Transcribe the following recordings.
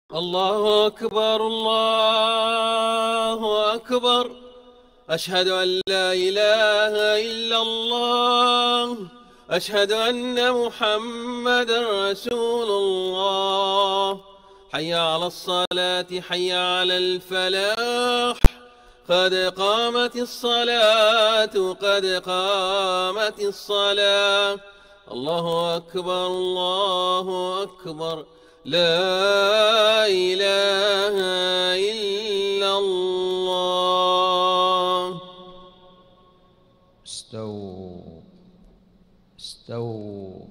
الله أكبر الله أكبر. أشهد أن لا إله إلا الله. أشهد أن محمدًا رسول الله. حي على الصلاة حي على الفلاح. قد قامت الصلاة قد قامت الصلاة. الله أكبر الله أكبر. لا إله إلا الله. استووا استووا،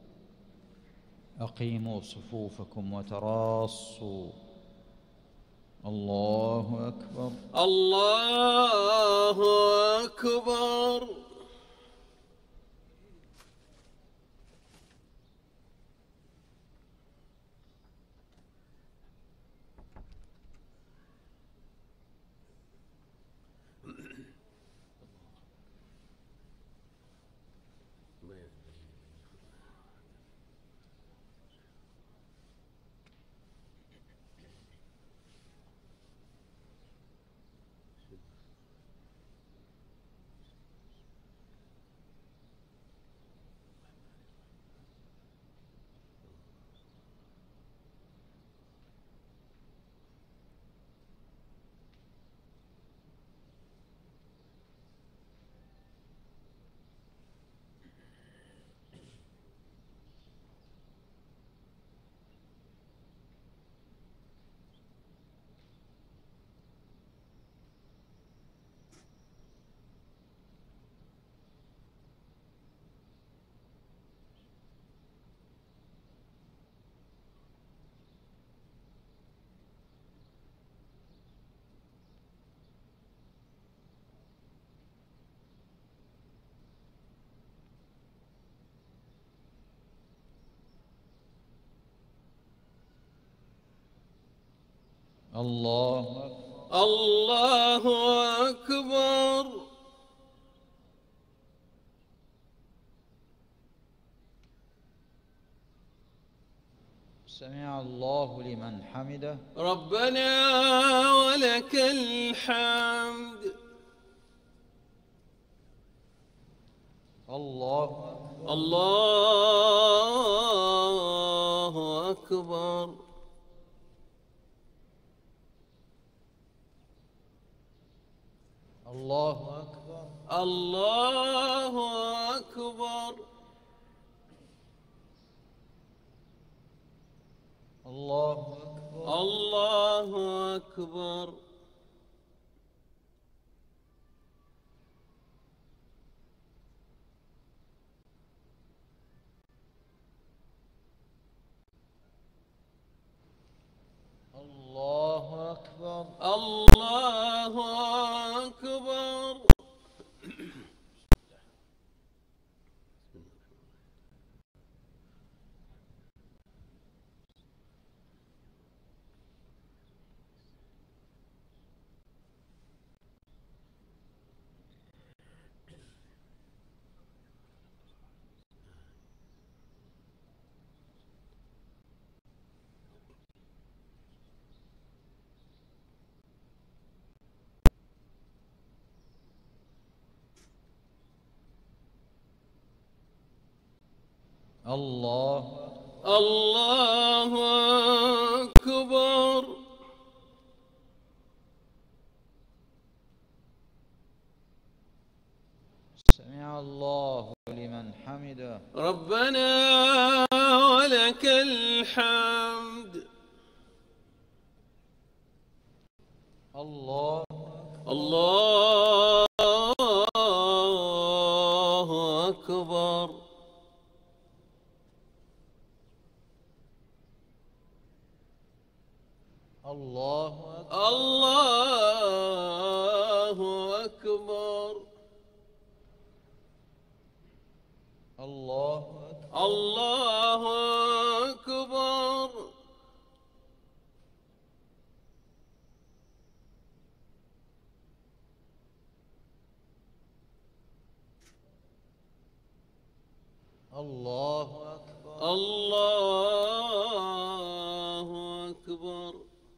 أقيموا صفوفكم وتراصوا. الله أكبر الله أكبر. الله الله أكبر. سمع الله لمن حمده. ربنا ولك الحمد. الله الله أكبر. الله أكبر. الله أكبر. الله أكبر. الله أكبر. الله أكبر. الله أكبر. الله الله أكبر. سمع الله لمن حمده. ربنا ولك الحمد. الله الله أكبر. الله الله أكبر. الله الله أكبر. الله أكبر. الله أكبر. أكبر.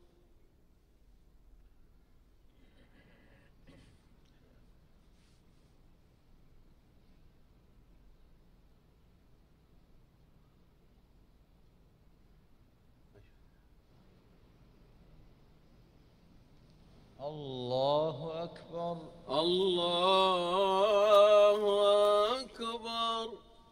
الله أكبر. الله أكبر.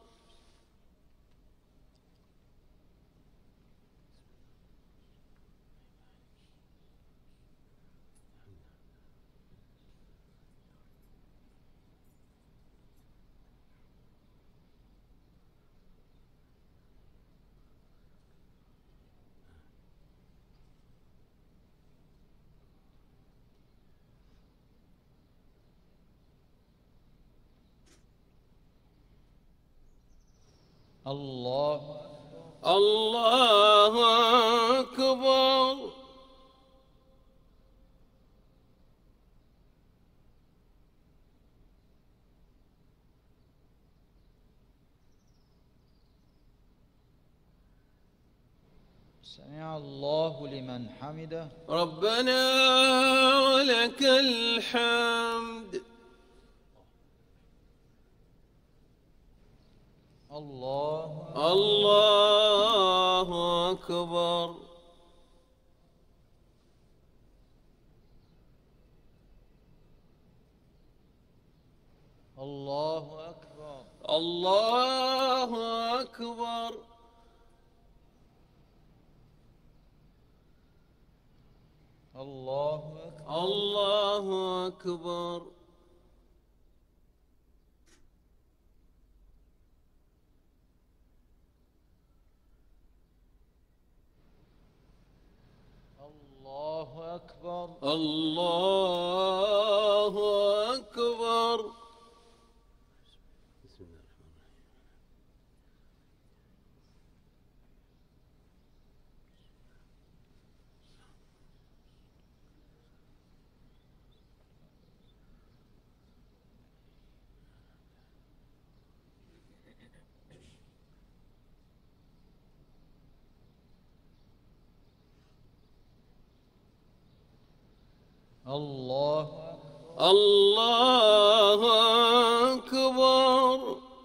الله الله أكبر. سمع الله لمن حمده. ربنا ولك الحمد. الله الله أكبر. الله أكبر. الله أكبر. الله أكبر. الله أكبر. الله أكبر. الله أكبر. بسم الله الرحمن الرحيم. الله الله أكبر.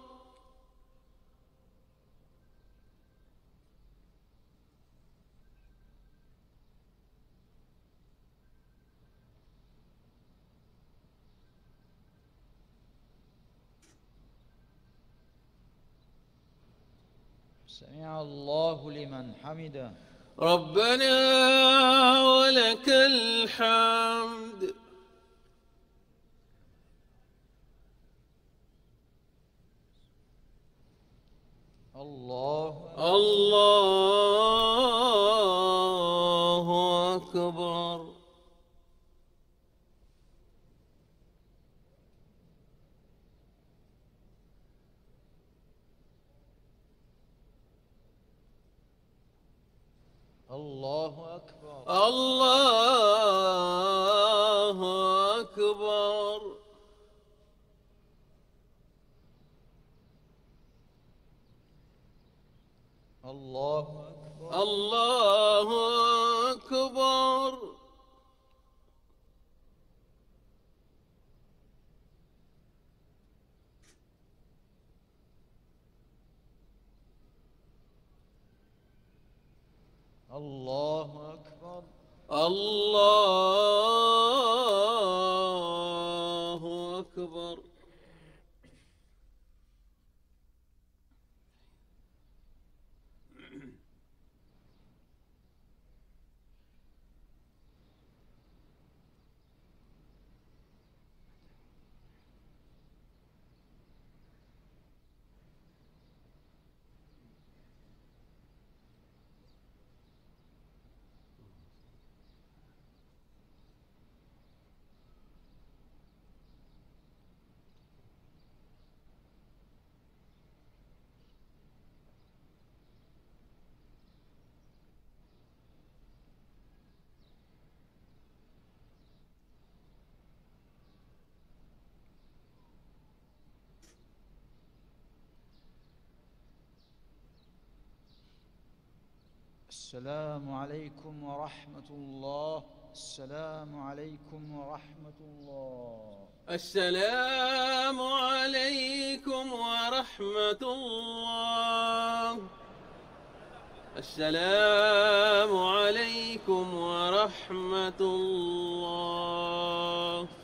سمع الله لمن حمده. ربنا ولك الحمد. الله الله أكبر. الله أكبر. الله أكبر. الله أكبر. الله أكبر. الله أكبر. الله أكبر. السلام عليكم ورحمة الله. السلام عليكم ورحمة الله. السلام عليكم ورحمة الله. السلام عليكم ورحمة الله.